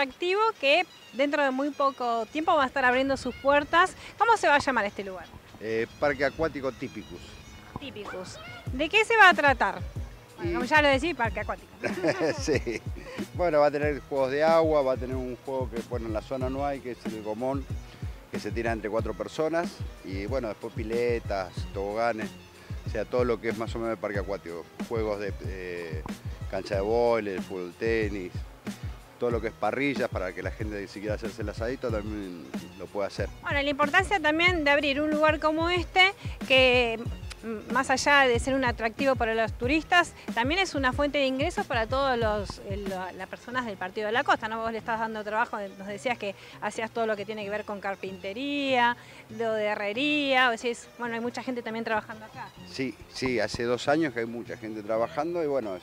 atractivo que dentro de muy poco tiempo va a estar abriendo sus puertas. ¿Cómo se va a llamar este lugar? Parque Acuático Típicus. Típicus. ¿De qué se va a tratar? Bueno, como ya lo decía, parque acuático. Sí. Bueno, va a tener juegos de agua, va a tener un juego que bueno, en la zona no hay, que es el gomón, que se tira entre 4 personas. Y bueno, después piletas, toboganes, o sea, todo lo que es más o menos el parque acuático. Juegos de cancha de vóley, fútbol, tenis, todo lo que es parrillas para que la gente si quiere hacerse el asadito también lo pueda hacer. Bueno, la importancia también de abrir un lugar como este, que más allá de ser un atractivo para los turistas, también es una fuente de ingresos para todas las personas del Partido de la Costa, ¿no? Vos le estás dando trabajo, nos decías que hacías todo lo que tiene que ver con carpintería, lo de herrería, o decís, bueno, hay mucha gente también trabajando acá. Sí, sí, hace 2 años que hay mucha gente trabajando y bueno,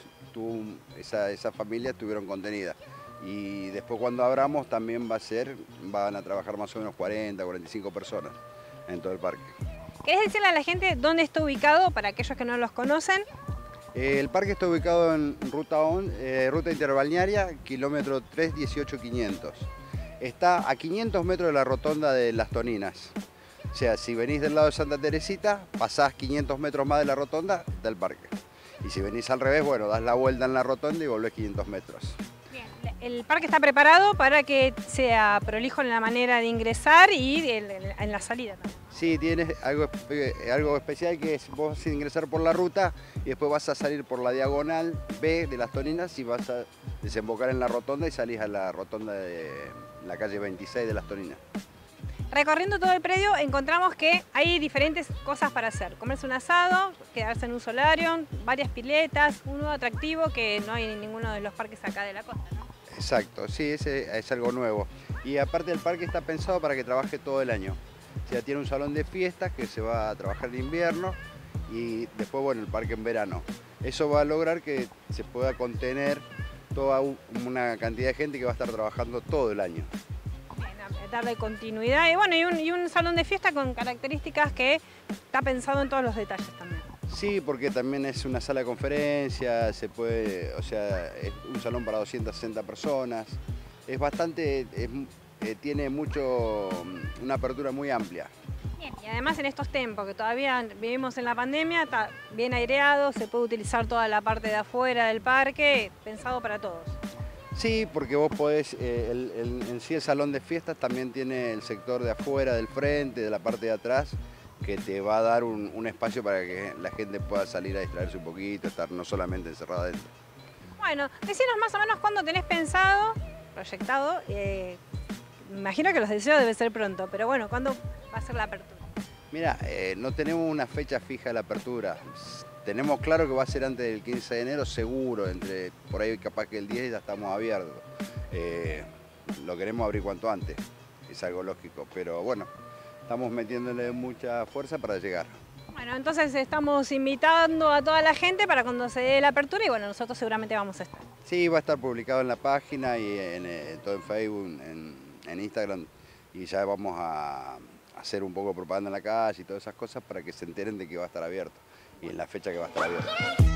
esa familia estuvieron contenidas. Y después cuando abramos también van a trabajar más o menos 40, 45 personas en todo el parque. ¿Querés decirle a la gente dónde está ubicado para aquellos que no los conocen? El parque está ubicado en ruta interbalnearia, kilómetro 318-500. Está a 500 metros de la rotonda de Las Toninas. O sea, si venís del lado de Santa Teresita, pasás 500 metros más de la rotonda del parque. Y si venís al revés, bueno, das la vuelta en la rotonda y volvés 500 metros. Bien, el parque está preparado para que sea prolijo en la manera de ingresar y en la salida también. Sí, tienes algo especial que es vos vas a ingresar por la ruta y después vas a salir por la diagonal B de Las Toninas y vas a desembocar en la rotonda y salís a la rotonda de la calle 26 de Las Toninas. Recorriendo todo el predio encontramos que hay diferentes cosas para hacer. Comerse un asado, quedarse en un solarium, varias piletas, un nuevo atractivo que no hay en ninguno de los parques acá de la costa, ¿no? Exacto, sí, ese es algo nuevo. Y aparte el parque está pensado para que trabaje todo el año. O sea, tiene un salón de fiestas que se va a trabajar en invierno y después, bueno, el parque en verano. Eso va a lograr que se pueda contener toda una cantidad de gente que va a estar trabajando todo el año. Darle continuidad y bueno, y un salón de fiesta con características que está pensado en todos los detalles también. Sí, porque también es una sala de conferencias, o sea, es un salón para 260 personas. Es bastante, tiene una apertura muy amplia. Bien, y además en estos tiempos que todavía vivimos en la pandemia, está bien aireado, se puede utilizar toda la parte de afuera del parque, pensado para todos. Sí, porque vos podés, en sí el salón de fiestas también tiene el sector de afuera, del frente, de la parte de atrás, que te va a dar un espacio para que la gente pueda salir a distraerse un poquito, estar no solamente encerrada dentro. Bueno, decinos más o menos cuándo tenés pensado, proyectado, me imagino que los deseos debe ser pronto, pero bueno, ¿cuándo va a ser la apertura? Mira, no tenemos una fecha fija de la apertura. Tenemos claro que va a ser antes del 15 de enero, seguro, por ahí capaz que el 10 ya estamos abiertos. Lo queremos abrir cuanto antes, es algo lógico, pero bueno, estamos metiéndole mucha fuerza para llegar. Bueno, entonces estamos invitando a toda la gente para cuando se dé la apertura y bueno, nosotros seguramente vamos a estar. Sí, va a estar publicado en la página y todo en Facebook, en Instagram, y ya vamos a hacer un poco de propaganda en la calle y todas esas cosas para que se enteren de que va a estar abierto y en la fecha que va a estar abierto.